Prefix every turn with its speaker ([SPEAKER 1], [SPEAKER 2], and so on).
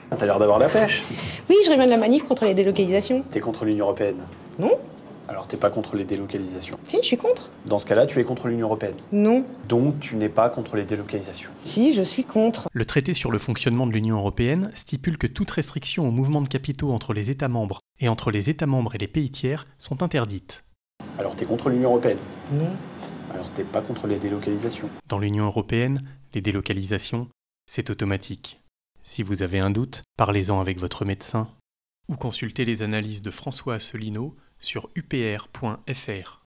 [SPEAKER 1] T'as l'air d'avoir la pêche.
[SPEAKER 2] Oui, je reviens de la manif contre les délocalisations.
[SPEAKER 1] T'es contre l'Union Européenne.
[SPEAKER 2] Non?
[SPEAKER 1] Alors t'es pas contre les délocalisations.
[SPEAKER 2] Si, je suis contre.
[SPEAKER 1] Dans ce cas-là, tu es contre l'Union Européenne.
[SPEAKER 2] Non.
[SPEAKER 1] Donc tu n'es pas contre les délocalisations.
[SPEAKER 2] Si, je suis contre.
[SPEAKER 3] Le traité sur le fonctionnement de l'Union européenne stipule que toute restriction au mouvement de capitaux entre les États membres et entre les États membres et les pays tiers sont interdites.
[SPEAKER 1] Alors t'es contre l'Union Européenne.
[SPEAKER 2] Non.
[SPEAKER 1] Alors t'es pas contre les délocalisations.
[SPEAKER 3] Dans l'Union européenne, les délocalisations, c'est automatique. Si vous avez un doute, parlez-en avec votre médecin ou consultez les analyses de François Asselineau sur upr.fr.